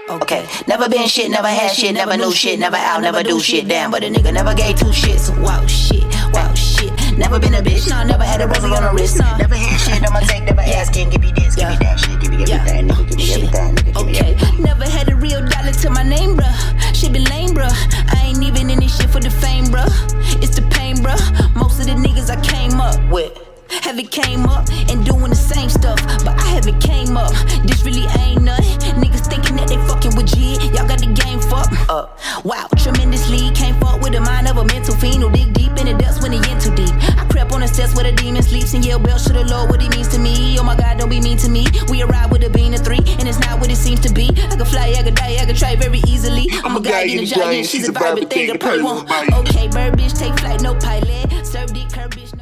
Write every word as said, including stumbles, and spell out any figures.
Okay, never been shit, never had shit, never knew shit, never out, never do shit, damn. But a nigga never gave two shits. Wow shit, wow shit. Never been a bitch, no, never had a rosy on the wrist. No. Never had shit, I'ma take, never asking. Give me this, give me that shit, give me everything, nigga, give me everything, nigga, give me everything. Never had a real dollar to my name, bruh. Shit been lame, bruh. I ain't even in this shit for the fame, bruh. It's the pain, bruh. Most of the niggas I came up with haven't came up and doing the same stuff, but I haven't came up. This really ain't nothing. Niggas thinking that they fucking with G. Y'all got the game fucked up. Wow, tremendously. Can't fuck with the mind of a mental fiend who dig deep in the depths when he in too deep. I crept on the steps where the demon sleeps and yell bells to the Lord what he means to me. Oh my God, don't be mean to me. We arrive with a bean of three, and it's not what it seems to be. I can fly, I can die, I can try very easily. I'm a guy in a giant, she's a vibrant thing, a pretty one. Okay, bird bitch, take flight, no pilot. Serve the curb bitch.